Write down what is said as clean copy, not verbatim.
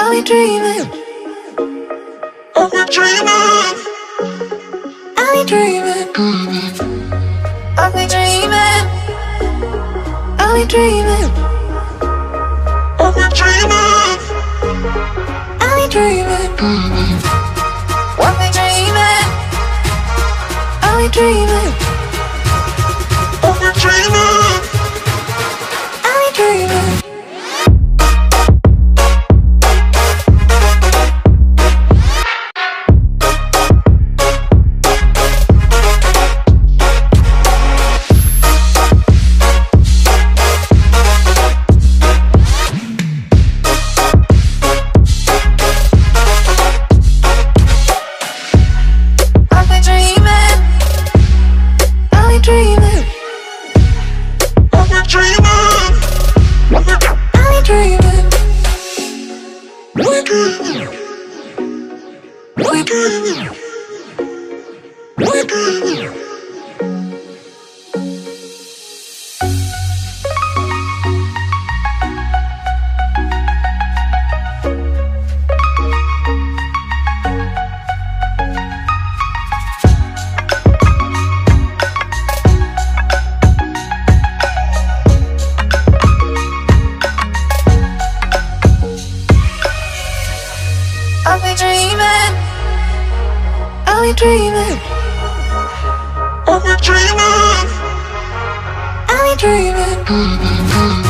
I'll be dreaming. I'll be dreaming. I'll be dreaming. I'll be dreaming. I'll be dreaming. I'll be dreaming. I'll be dreaming. I'll be dreaming. I'll be dreaming. I'll be dreaming. I'll be dreaming. I'll be dreaming. I'll be dreaming. I'll be dreaming. I'll be dreaming.